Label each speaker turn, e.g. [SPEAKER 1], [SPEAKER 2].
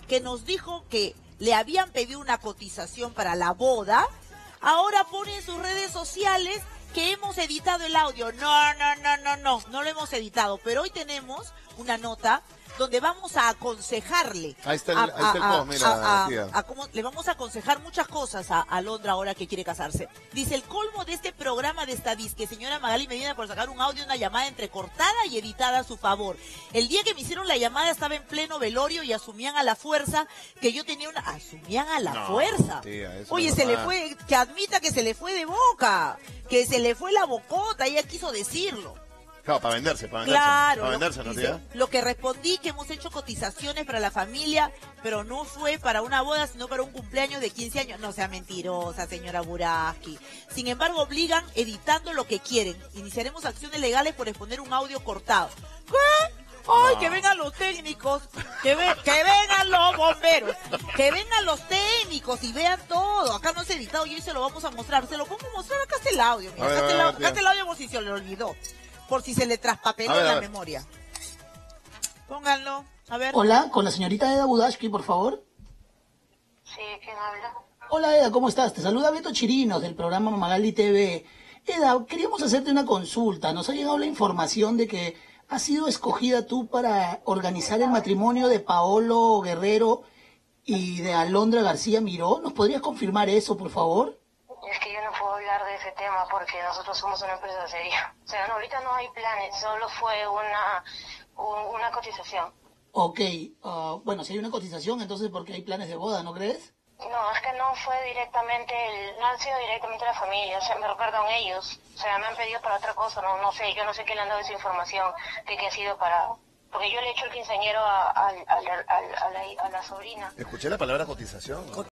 [SPEAKER 1] que nos dijo que le habían pedido una cotización para la boda, ahora pone en sus redes sociales que hemos editado el audio. No lo hemos editado, pero hoy tenemos una nota donde vamos a aconsejarle.
[SPEAKER 2] Ahí está el post, mira, tía.
[SPEAKER 1] Le vamos a aconsejar muchas cosas a Londra ahora que quiere casarse. Dice, el colmo de este programa de estadisque, señora Magali Medina, por sacar un audio, una llamada entrecortada y editada a su favor. El día que me hicieron la llamada estaba en pleno velorio y asumían a la fuerza que yo tenía una... Asumían a la fuerza.
[SPEAKER 2] Tía,
[SPEAKER 1] oye, se le fue, que admita que se le fue de boca, que se le fue la bocota, ella quiso decirlo.
[SPEAKER 2] Claro, para venderse,
[SPEAKER 1] Claro,
[SPEAKER 2] para venderse, ¿no, tía?
[SPEAKER 1] Lo que respondí, que hemos hecho cotizaciones para la familia, pero no fue para una boda, sino para un cumpleaños de 15 años. No sea mentirosa, señora Buraski. Sin embargo, obligan editando lo que quieren. Iniciaremos acciones legales por exponer un audio cortado. ¿Qué? ¡Ay, que vengan los técnicos! Que vengan los bomberos! ¡Que vengan los técnicos y vean todo! Acá no se ha editado y hoy se lo vamos a mostrar. Se lo vamos a mostrar, acá está el audio. Mira, acá está el audio por si se le olvidó. Por si se le traspapeló en la memoria. Pónganlo, a ver.
[SPEAKER 3] Hola, con la señorita Eda Budashki, por favor.
[SPEAKER 4] Sí, ¿quién habla?
[SPEAKER 3] Hola Eda, ¿cómo estás? Te saluda Beto Chirinos del programa Magali TV. Eda, queríamos hacerte una consulta. Nos ha llegado la información de que has sido escogida tú para organizar el matrimonio de Paolo Guerrero y de Alondra García Miró. ¿Nos podrías confirmar eso, por favor?
[SPEAKER 4] Es que yo no puedo hablar de ese tema porque nosotros somos una empresa seria. O sea, no, ahorita no hay planes, solo fue una cotización.
[SPEAKER 3] Ok, bueno, si hay una cotización, entonces porque hay planes de boda, ¿no crees?
[SPEAKER 4] No, es que no fue directamente, no han sido directamente la familia, o sea, me recuerdan ellos. O sea, me han pedido para otra cosa, no sé, yo no sé qué le han dado esa información de que ha sido para... Porque yo le he hecho el quinceañero a la sobrina.
[SPEAKER 2] Escuché la palabra cotización, ¿no?